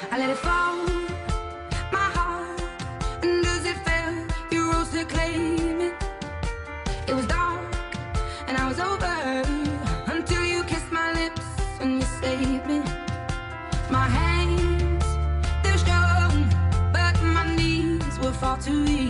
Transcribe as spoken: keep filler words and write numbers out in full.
I let it fall, my heart, and does it feel you rose to claim it? It was dark, and I was over, until you kissed my lips and you saved me. My hands, they're strong, but my knees will fall too easy.